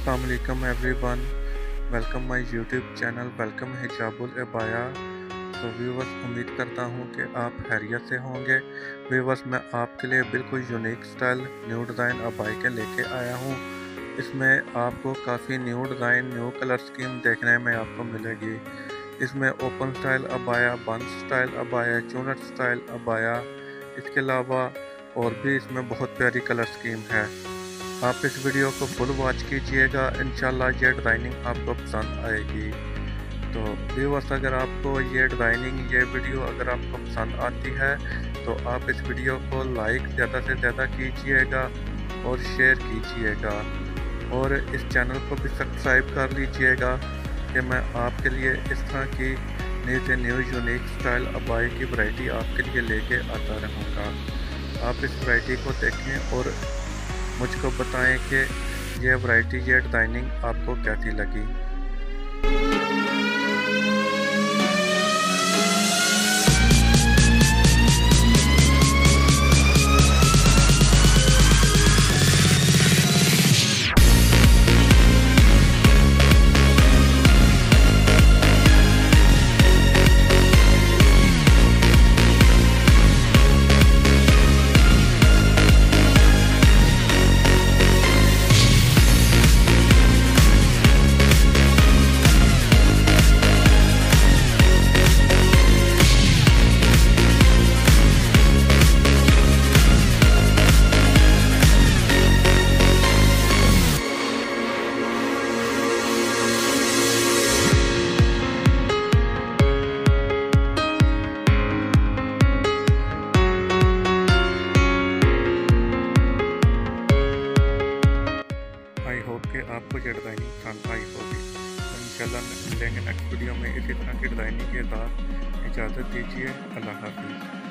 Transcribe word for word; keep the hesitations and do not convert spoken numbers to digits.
अस्सलाम वालेकुम everyone, welcome my YouTube channel, welcome हिजाबुल अबाया। तो व्यूवर्स, उम्मीद करता हूँ कि आप खैरियत से होंगे। व्यूवर्स, मैं आपके लिए बिल्कुल यूनिक स्टाइल न्यू डिज़ाइन अबाई के लेके आया हूँ। इसमें आपको काफ़ी new design, new colour scheme देखने में आपको मिलेगी। इसमें ओपन स्टाइल अबाया, बंद स्टाइल अबाया, चुनट स्टाइल अबाया, इसके अलावा और भी इसमें बहुत प्यारी कलर स्कीम है। आप इस वीडियो को फुल वॉच कीजिएगा, इंशाल्लाह ये डिज़ाइनिंग आपको पसंद आएगी। तो व्यूअर्स, अगर आपको ये डिज़ाइनिंग, ये वीडियो अगर आपको पसंद आती है तो आप इस वीडियो को लाइक ज़्यादा से ज़्यादा कीजिएगा और शेयर कीजिएगा, और इस चैनल को भी सब्सक्राइब कर लीजिएगा कि मैं आपके लिए इस तरह की न्यू से न्यू यूनिक स्टाइल अबाई की वैरायटी आपके लिए लेके आता रहूँगा। आप इस वैरायटी को देखें और मुझको बताएं कि ये वैरायटी, ये डिज़ाइनिंग आपको कैसी लगी। आई होप कि आपको ये डिज़ाइनिंग पसंद आई होगी। तो इंशाल्लाह मिलेंगे नेक्स्ट वीडियो में इसी तरह की डिज़ाइनिंग के साथ। इजाज़त दीजिए, अल्लाह हाफ़िज़।